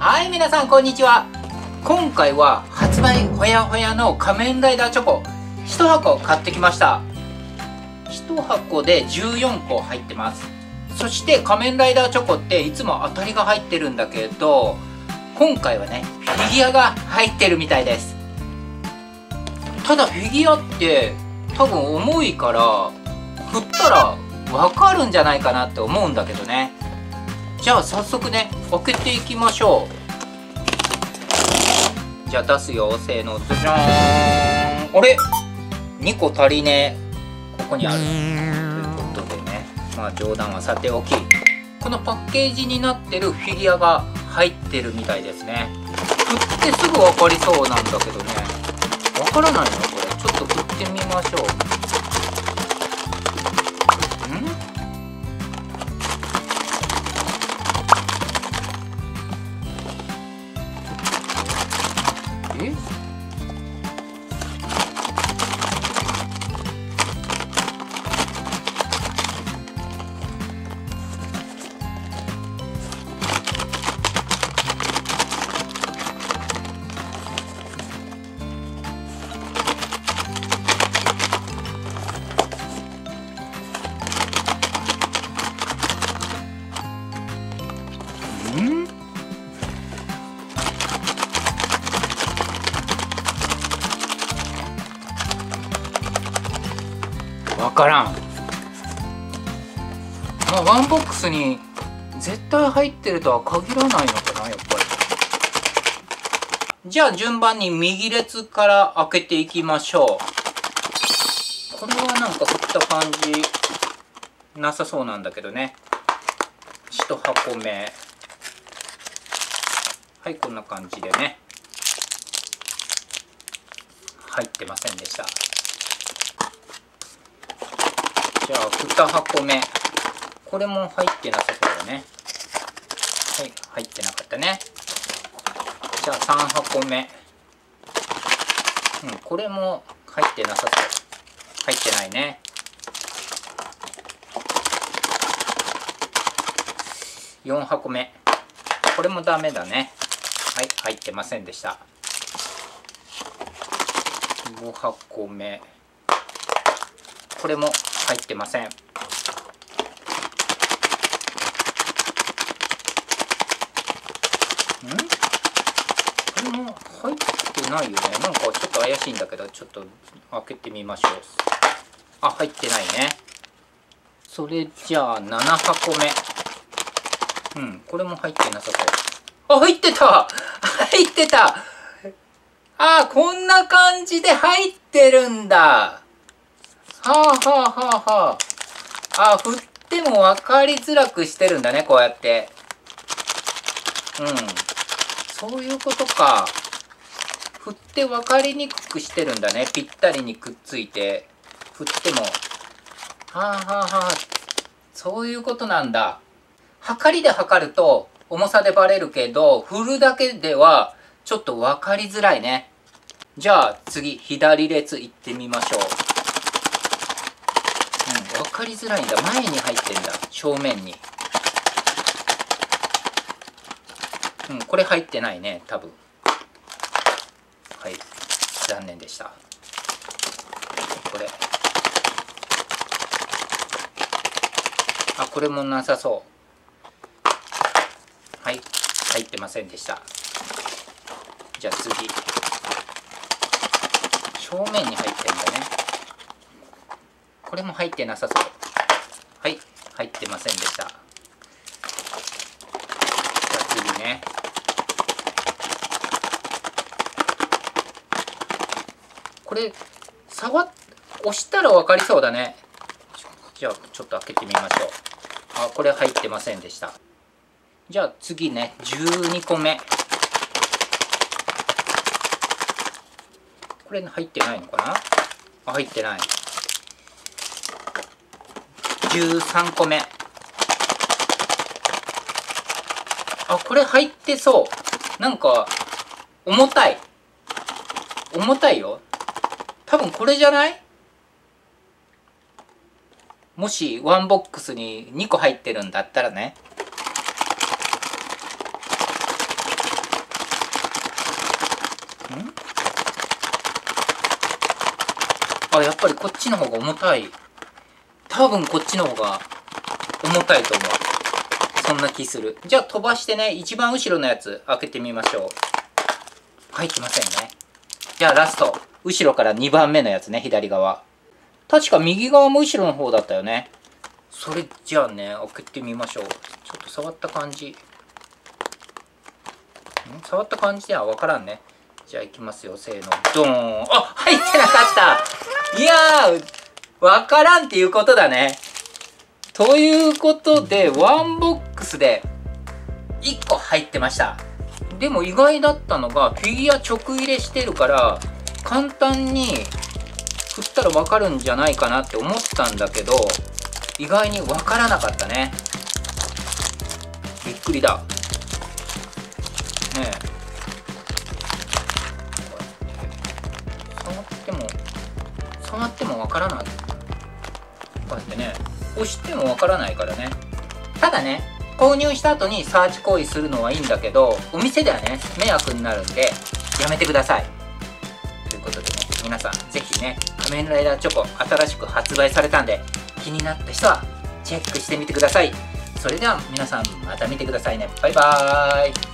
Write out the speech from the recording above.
はい、皆さんこんにちは。今回は発売ほやほやの仮面ライダーチョコ1箱買ってきました。1箱で14個入ってます。そして仮面ライダーチョコっていつも当たりが入ってるんだけど、今回はねフィギュアが入ってるみたいです。ただフィギュアって多分重いから振ったら分かるんじゃないかなって思うんだけどね。じゃあ早速ね開けていきましょう。じゃあ出すよ、せーの、じゃじゃーん。あれ2個足りねえ。ここにあるということでね、まあ冗談はさておき、このパッケージになってるフィギュアが入ってるみたいですね。振ってすぐ分かりそうなんだけどね、分からないのこれ。ちょっと振ってみましょう。え？分からん。まあワンボックスに絶対入ってるとは限らないのかな、やっぱり。じゃあ順番に右列から開けていきましょう。これはなんか振った感じなさそうなんだけどね。1箱目、はい、こんな感じでね、入ってませんでした。じゃあ2箱目、これも入ってなさそうだね。はい、入ってなかったね。じゃあ3箱目、これも入ってなさそう。入ってないね。4箱目、これもダメだね。はい、入ってませんでした。5箱目、これも入ってません。これも入ってないよね。なんかちょっと怪しいんだけど、ちょっと開けてみましょう。あ、入ってないね。それじゃあ7箱目、これも入ってなさそう。あ、入ってた入ってた。あ、こんな感じで入ってるんだ。はあはあはあはあ。あ、振っても分かりづらくしてるんだね、こうやって。そういうことか。振って分かりにくくしてるんだね。ぴったりにくっついて振っても。はあはあはあ、そういうことなんだ。測りで測ると重さでバレるけど、振るだけではちょっと分かりづらいね。じゃあ次左列行ってみましょう。分かりづらいんだ。前に入ってんだ、正面に。これ入ってないね、多分。はい、残念でした。これ、あ、これもなさそう。はい、入ってませんでした。じゃあ次、正面に入ってんだね。これも入ってなさそう。はい、入ってませんでした。じゃあ次ね、これ押したら分かりそうだね。じゃあちょっと開けてみましょう。あ、これ入ってませんでした。じゃあ次ね、12個目、これ入ってないのかな。あ、入ってない。13個目、あ、これ入ってそう。なんか重たいよ。多分これじゃない？もしワンボックスに2個入ってるんだったらね。 あ、やっぱりこっちの方が重たい。多分こっちの方が重たいと思う。そんな気する。じゃあ飛ばしてね、一番後ろのやつ開けてみましょう。入ってませんね。じゃあラスト。後ろから2番目のやつね、左側。確か右側も後ろの方だったよね。それじゃあね、開けてみましょう。ちょっと触った感じ。触った感じでは分からんね。じゃあいきますよ。せーの。ドーン。あ、入ってなかった。いやー、分からんっていうことだね。ということで、ワンボックスで1個入ってました。でも意外だったのが、フィギュア直入れしてるから、簡単に振ったら分かるんじゃないかなって思ったんだけど、意外に分からなかったね。びっくりだ。ねえ。触っても分からない。こうやってね、押しても分からないからね。ただね、購入した後にサーチ行為するのはいいんだけど、お店ではね、迷惑になるんで、やめてください。ということでね、皆さん、ぜひね、仮面ライダーチョコ、新しく発売されたんで、気になった人は、チェックしてみてください。それでは皆さん、また見てくださいね。バイバーイ。